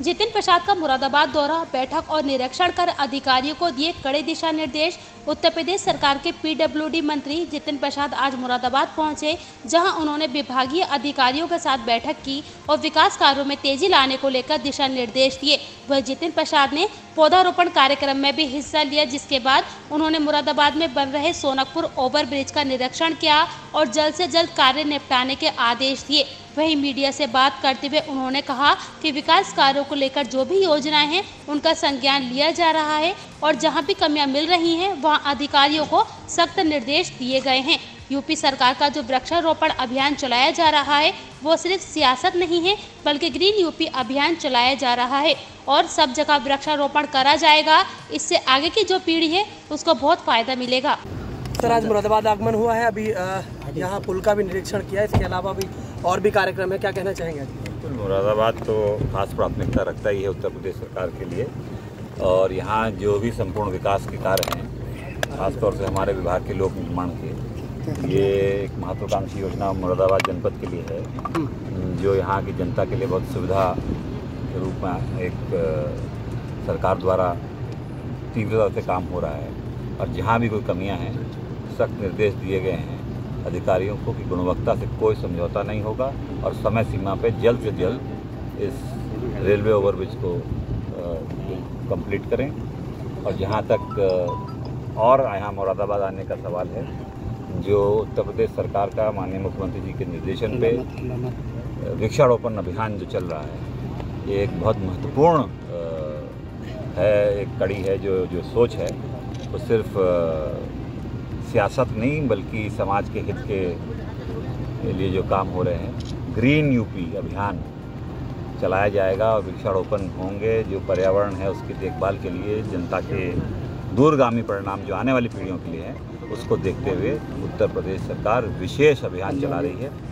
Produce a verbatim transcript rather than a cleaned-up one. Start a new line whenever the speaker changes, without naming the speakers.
जितिन प्रसाद का मुरादाबाद दौरा, बैठक और निरीक्षण कर अधिकारियों को दिए कड़े दिशा निर्देश। उत्तर प्रदेश सरकार के पीडब्ल्यूडी मंत्री जितिन प्रसाद आज मुरादाबाद पहुंचे, जहां उन्होंने विभागीय अधिकारियों के साथ बैठक की और विकास कार्यों में तेजी लाने को लेकर दिशा निर्देश दिए। वह जितिन प्रसाद ने पौधारोपण कार्यक्रम में भी हिस्सा लिया, जिसके बाद उन्होंने मुरादाबाद में बन रहे सोनकपुर ओवरब्रिज का निरीक्षण किया और जल्द से जल्द कार्य निपटाने के आदेश दिए। वहीं मीडिया से बात करते हुए उन्होंने कहा कि विकास कार्यों को लेकर जो भी योजनाएं हैं उनका संज्ञान लिया जा रहा है और जहां भी कमियां मिल रही हैं वहां अधिकारियों को सख्त निर्देश दिए गए हैं। यूपी सरकार का जो वृक्षारोपण अभियान चलाया जा रहा है वो सिर्फ सियासत नहीं है, बल्कि ग्रीन यूपी अभियान चलाया जा रहा है और सब जगह वृक्षारोपण करा जाएगा। इससे आगे की जो पीढ़ी है उसको बहुत फायदा मिलेगा।
सर, आज मुरादाबाद आगमन हुआ है, अभी यहाँ पुल का भी निरीक्षण किया है, इसके अलावा भी और भी कार्यक्रम है, क्या कहना चाहेंगे?
तो मुरादाबाद तो खास प्राथमिकता रखता ही है उत्तर प्रदेश सरकार के लिए, और यहाँ जो भी संपूर्ण विकास के कार्य हैं, खासतौर से हमारे विभाग के लोक निर्माण के, ये एक महत्वाकांक्षी योजना मुरादाबाद जनपद के लिए है, जो यहाँ की जनता के लिए बहुत सुविधा के रूप में एक सरकार द्वारा तीव्रता से काम हो रहा है। और जहाँ भी कोई कमियाँ हैं, सख्त निर्देश दिए गए हैं अधिकारियों को कि गुणवत्ता से कोई समझौता नहीं होगा और समय सीमा पे जल्द से जल्द इस रेलवे ओवरब्रिज को कंप्लीट करें। और जहाँ तक और यहाँ मुरादाबाद आने का सवाल है, जो उत्तर प्रदेश सरकार का माननीय मुख्यमंत्री जी के निर्देशन पे वृक्षारोपण अभियान जो चल रहा है, ये एक बहुत महत्वपूर्ण है, एक कड़ी है। जो जो सोच है वो सिर्फ सियासत नहीं बल्कि समाज के हित के लिए जो काम हो रहे हैं, ग्रीन यूपी अभियान चलाया जाएगा और वृक्षारोपण होंगे जो पर्यावरण है उसकी देखभाल के लिए, जनता के दूरगामी परिणाम जो आने वाली पीढ़ियों के लिए है, उसको देखते हुए उत्तर प्रदेश सरकार विशेष अभियान चला रही है।